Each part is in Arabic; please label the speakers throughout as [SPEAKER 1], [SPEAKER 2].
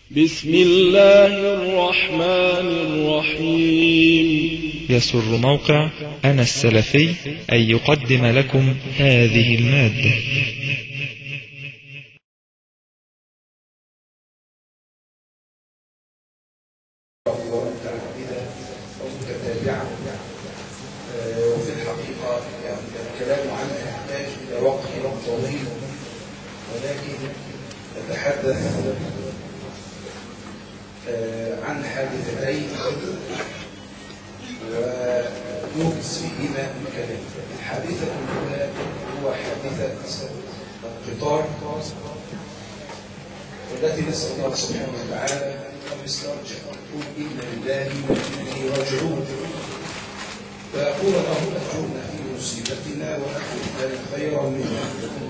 [SPEAKER 1] بسم الله الرحمن الرحيم.
[SPEAKER 2] يسر موقع أنا السلفي أن يقدم لكم هذه المادة.
[SPEAKER 3] ومتتابعة، وفي الحقيقة يعني الكلام عنها يحتاج إلى وقت طويل، ولكن نتحدث عن حادثتين ونوجز فيهما الكلام. الحادثة الأولى هو حادثة القطار، والتي نسأل الله سبحانه وتعالى أن يسترجع ونقول إنا لله وإنا إليه راجعون، فيقول اللهم أجرنا في مصيبتنا وأخلف لنا خيرا منها.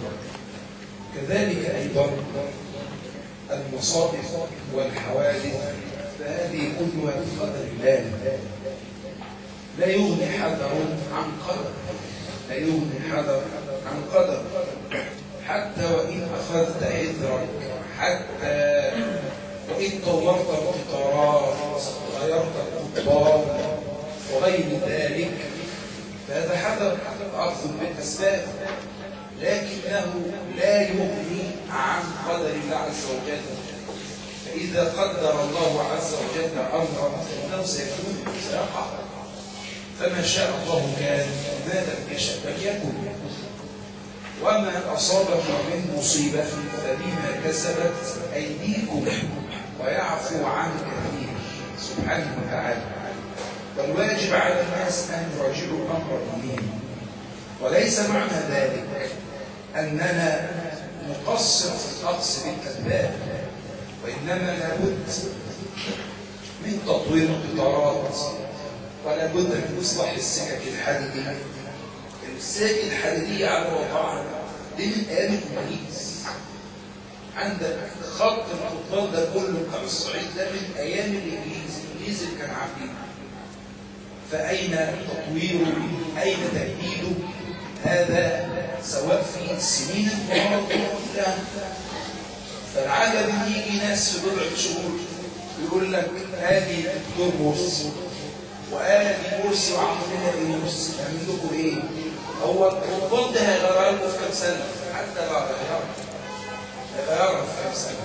[SPEAKER 3] كذلك أيضا المصائب والحوادث، فهذه كلها بقدر الله، لا يغني حذر عن قدر، لا يغني حذر عن قدر. حتى وإن أخذت عذرك، حتى وإن طورت القطارات وغيرت القطار وغير ذلك، فهذا حذر أخذ بالأسباب، لكنه لا يغني عن قدر الله عز وجل. فإذا قدر الله عز وجل أمرا فإنه سيكون سيقع، فما شاء الله كان وما لم يشأ لم يكن. وما أصابك من مصيبة فبما كسبت أيديكم ويعفو عن كثير سبحانه وتعالى. والواجب على الناس أن يراجعوا أمر دينهم، وليس معنى ذلك أننا نقصر في الأخذ بالأسباب، وإنما لابد من تطوير القطارات، ولابد من إصلاح السكك الحديدية. السكك الحديدية على وضعها دي من أيام الإنجليز. عندك خط القطار ده كله بتاع الصعيد ده من أيام الإنجليز اللي كان عاملين. فأين تطويره؟ أين تجديده؟ هذا سواء في السنين الماضية. فالعجب يجي ناس في بضعة شهور يقول لك هذه دكتور مرسي وآدي مرسي وعملنا ايه مرسي، نعمل لكم ايه؟ هو القطار ده هيغيرها لكم في كام سنة؟ حتى لا هيغيرها في كام سنة.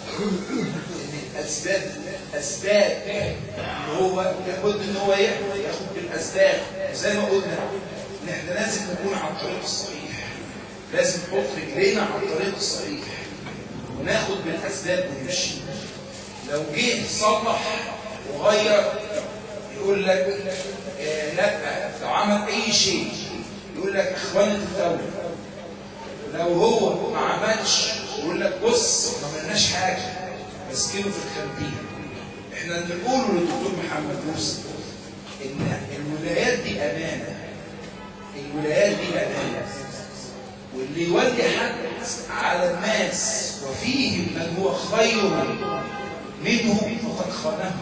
[SPEAKER 3] الأسباب اللي هو لابد ان هو ياخد بالأسباب. زي ما قلنا ان احنا لازم نكون على الطريق الصحيح، لازم نحط رجلينا على الطريق الصحيح وناخد بالأسباب ونمشي. لو جه صلح وغير يقول لك لا، لو عمل اي شيء يقول لك اخوانة الدولة. لو هو ما عملش يقول لك بص ما عملناش حاجة، ماسكينه في الخلفية. احنا نقوله للدكتور محمد مرسي ان الولايات دي امانة، الولايات دي امانة، واللي يولي حد على الناس وفيهم من هو خير منهم فقد خانهم.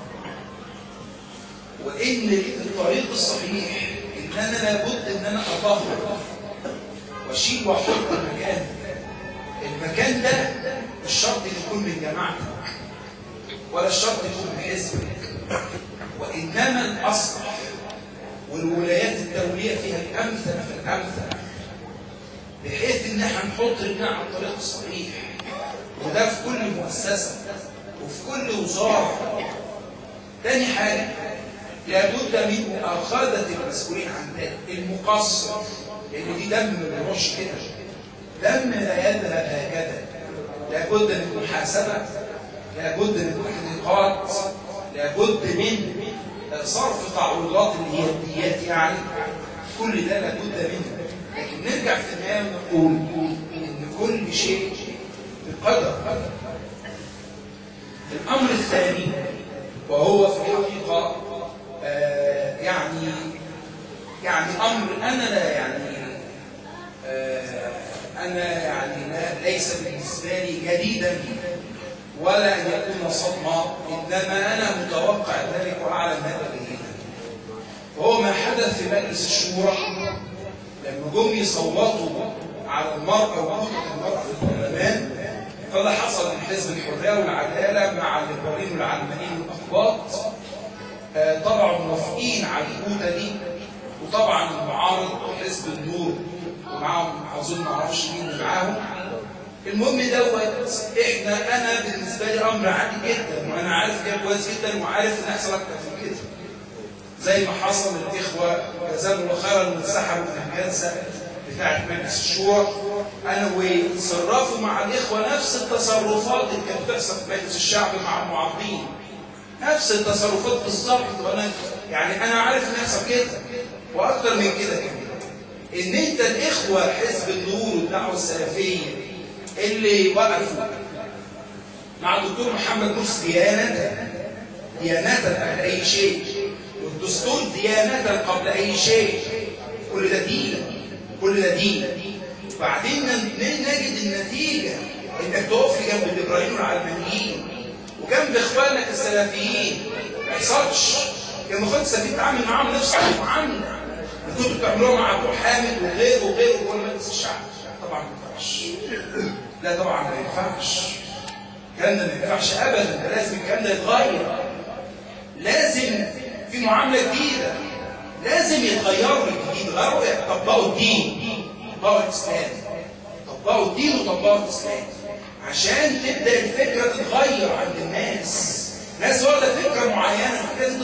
[SPEAKER 3] وإن الطريق الصحيح إن أنا لابد إن أنا أطهر وأشيل وأحط المكان ده مش شرط يكون من جماعتك ولا الشرط يكون من حزبك، وإنما الأصلح والولايات الدولية فيها الأمثل فالأمثل، بحيث إن احنا نحط رجلنا على الطريق الصحيح. وده في كل مؤسسة وفي كل وزارة. تاني حاجة لابد من مؤاخذة المسؤولين عن ذلك. المقصر اللي دي دم ما بيروحش كده، دم لا يذهب هكذا، لابد من محاسبة، لابد من تحقيقات، لابد من صرف تعويضات اللي هي الديات، يعني كل ده لابد منه. لكن نرجع في النهاية ونقول ان كل شيء بقدر. الامر الثاني وهو في الحقيقة يعني امر انا لا ليس بالنسبه لي جديدا ولا ان يكون صدمه، انما انا متوقع ذلك واعلم هذا جيدا. وهو ما حدث في مجلس الشورى لما جم يصوتوا على المرأة وحقوق المرأة في البرلمان، فده حصل من حزب الحرية والعدالة مع الليبراليين والعلمانيين والأقباط، طبعا موافقين على الهوده دي، وطبعا المعارض حزب النور ومعاهم اظن ما اعرفش مين اللي معاهم. المهم انا بالنسبه لي امر عادي جدا، وانا عارف كده كويس جدا، وعارف ان يحصل اكتر من كده، زي ما حصل الاخوه جزاهم الله خيرا وانسحبوا من الجلسه بتاعت مجلس الشورى، انا وتصرفوا مع الاخوه نفس التصرفات اللي كانت بتحصل في مجلس الشعب مع المعارضين، نفس التصرفات بالظبط. وانا يعني انا عارف ان يحصل كده واكتر من كده كمان، ان انت الاخوه حزب النور والدعوه السلفيه اللي وقفوا مع الدكتور محمد مرسي ديانه قبل اي شيء، والدستور ديانه قبل اي شيء، كل ده دين. وبعدين نجد النتيجه انك تقف جنب الليبراليين والعلمانيين وجنب اخوانك السلفيين. ما يحصلش. كان المفروض السلفيين تتعامل معاهم نفس المعامله اللي كنتوا بتعملوها مع ابو حامد وغيره وكل مجلس الشعب. طبعا ما ينفعش. لا طبعا ما ينفعش. الكلام ده ما ينفعش ابدا، ده لازم الكلام ده يتغير. لازم في معامله جديده، لازم يتغيروا الجديد، يطبقوا الدين، يطبقوا الاسلام، طبقوا الدين وطبقوا الاسلام، عشان تبدا الفكره تتغير عند الناس. ناس واخده فكره معينه لازم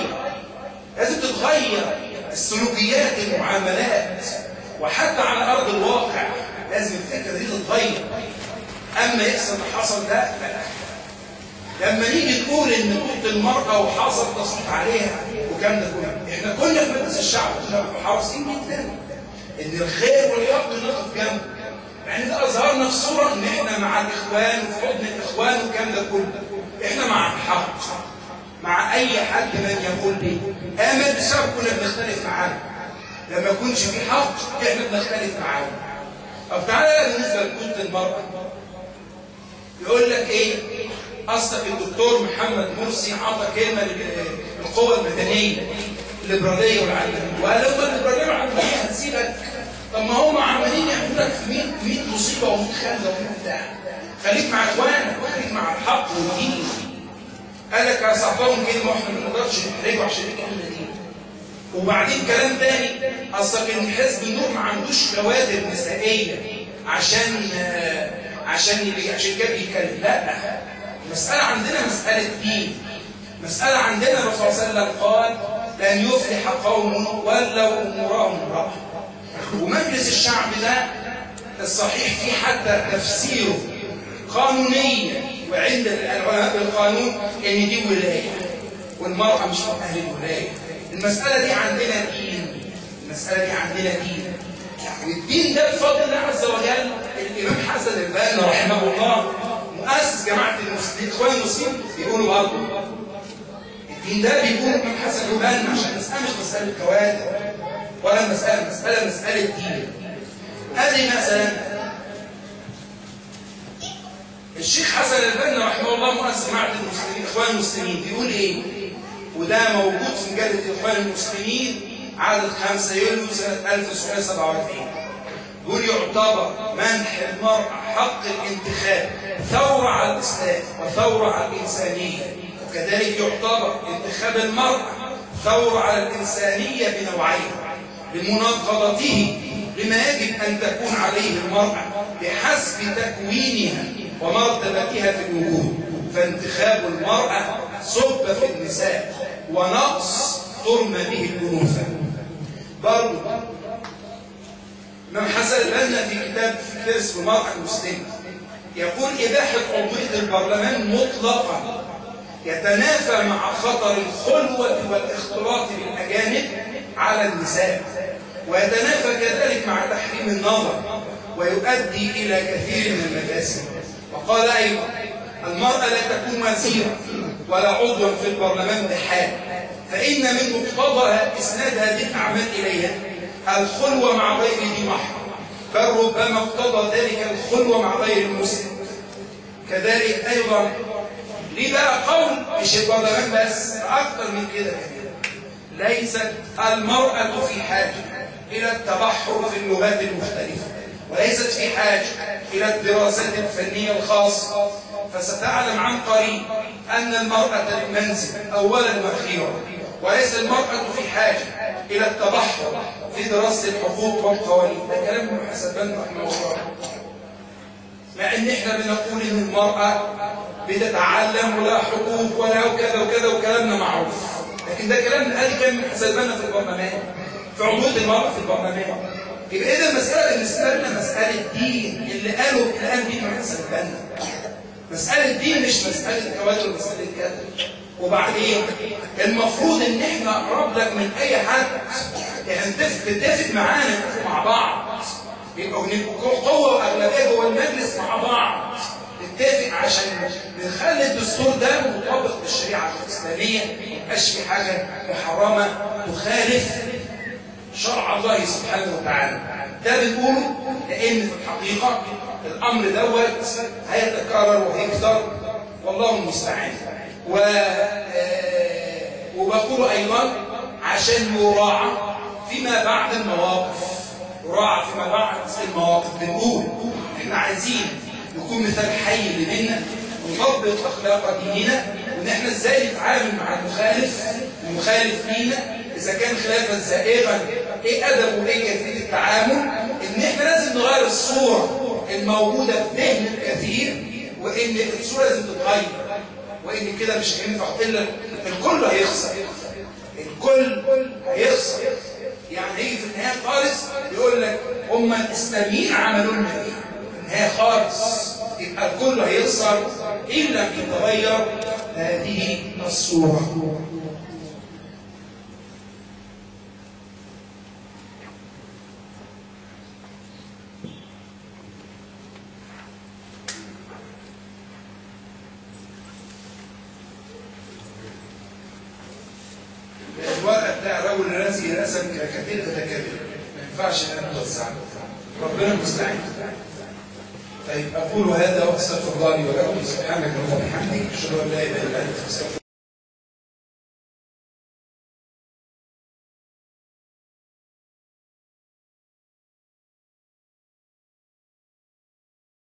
[SPEAKER 3] تتغير السلوكيات، المعاملات، وحتى على ارض الواقع لازم الفكره دي تتغير. اما يحصل اللي حصل ده لا. لما نيجي نقول ان قوه المراه وحصل تصويت عليها وكام ده كله، احنا كنا في مجلس الشعب كنا حريصين جدا ان الخير والحق نقف جنبه، يعني ده اظهرنا في صوره ان احنا مع الاخوان وفي حضن الاخوان وكام ده كله، احنا مع الحق، مع اي حد من يقول لي امل بسبب كنا بنختلف معاه، لما يكونش في حق احنا بنختلف معاه. طب تعالى بالنسبه لقوه المراه، يقول لك ايه؟ اصلك الدكتور محمد مرسي عطى كلمه للقوى المدنيه الليبراليه والعلمانيه، وقال لهم الليبراليه والعلمانيه هتسيبك؟ طب ما هم عمالين يعملوا لك في 100 مصيبه و100 خلده و100 بتاع. خليك مع اخوانك وخليك مع الحق والدين. قال لك اصعبهم كلمه واحنا ما نقدرش نحرجه عشان الكلمه دي. وبعدين كلام تاني، اصلك ان حزب النور ما عندوش كوادر نسائيه عشان كده بيتكلم. لا، المساله عندنا مساله دين، مساله عندنا الرسول صلى الله عليه وسلم قال لن يفلح قوم ولوا امورهم امراه. ومجلس الشعب ده الصحيح فيه حتى تفسيره قانونيا وعند العلماء بالقانون ان دي ولايه والمراه مش من اهل الولايه. المساله دي عندنا دين، المساله دي عندنا دين، والدين ده بفضل الله عز وجل. الامام حسن البنا رحمه الله مؤسس جماعه المسلمين اخوان المسلمين بيقولوا برضه الدين ده بيقول الامام حسن البنا عشان المساله مش مساله كوادر ولا مساله دين. هذه مثلا الشيخ حسن البنا رحمه الله مؤسس جماعه المسلمين اخوان المسلمين بيقول ايه؟ وده موجود في مجله اخوان المسلمين عدد 5 يوليو سنه 1947. يقول يعتبر منح المرأة حق الانتخاب ثورة على الإسلام وثورة على الإنسانية، وكذلك يعتبر انتخاب المرأة ثورة على الإنسانية بنوعين لمناقضته لما يجب أن تكون عليه المرأة بحسب تكوينها ومرتبتها في الوجود. فانتخاب المرأة صب في النساء ونقص ترمى به الأنوثة. برضو الإمام حسن البنا في كتاب اسمه المرأة المسلمة يقول إباحة عضوية البرلمان مطلقا يتنافى مع خطر الخلوة والاختلاط بالأجانب على النساء، ويتنافى كذلك مع تحريم النظر ويؤدي إلى كثير من المفاسد. وقال أيضا المرأة لا تكون وزيرة ولا عضوا في البرلمان بحال، فإن من مقتضى إسناد هذه الأعمال إليها الخلوة مع غير ذي محرم، بل ربما اقتضى ذلك الخلوة مع غير المسلم. كذلك أيضا ليه بقى قول مش البرلمان بس، أكثر من كده كمان، ليست المرأة في حاجة إلى التبحر في اللغات المختلفة، وليست في حاجة إلى الدراسات الفنية الخاصة فستعلم عن قريب أن المرأة للمنزل أولا وأخيرا، وليس المرأة في حاجة إلى التبحر في دراسة الحقوق والقوانين. ده كلام ابن حسن رحمه الله. مع ان احنا بنقول ان المرأة بتتعلم ولا حقوق ولا وكذا وكذا وكلامنا معروف، لكن ده كلام قال كان حسبنا في البرلمان في عضوية المرأة في البرلمان. يبقى اذا المسألة بالنسبة لنا مسألة دين اللي قالوا الآن دين من حسبنا. مسألة دين مش مسألة كوادر ومسألة كذا. وبعدين المفروض ان احنا اقرب لك من اي حد، يعني تتفق معانا مع بعض، يبقى قوة وأغلبية جوه المجلس مع بعض نتفق عشان نخلي الدستور ده مطابق للشريعة الإسلامية، ما يبقاش في حاجة محرمة تخالف شرع الله سبحانه وتعالى. ده بنقوله لأن في الحقيقة الأمر دوت هيتكرر وهيكثر والله المستعان. وبقوله أيضا عشان يراعى فيما بعد المواقف، وراعى فيما بعد المواقف. بنقول احنا عايزين نكون مثال حي لمنا ونطبق اخلاق ديننا، وان احنا ازاي نتعامل مع المخالف لينا اذا كان خلافا زائغا، ايه ادب وايه كيفيه التعامل. ان احنا لازم نغير الصوره الموجوده في ذهن الكثير، وان الصوره لازم تتغير، وان كده مش هينفع الا الكل هيخسر، الكل هيخسر. يعني هيجي في النهاية خالص يقول لك هم الإسلاميين عملوا لنا ايه؟ في النهاية خالص يبقى الكل هيخسر إن لم يتغير هذه الصورة. الورقة بتاع الرجل الراسي رسم كاريكاتير متكبر، ما ينفعش ان انا اوزعها، ربنا المستعان. طيب اقول هذا واستغفر الله لي ولكم، سبحانك اللهم وبحمدك، اشهد ان لا اله الا انت، استغفرك.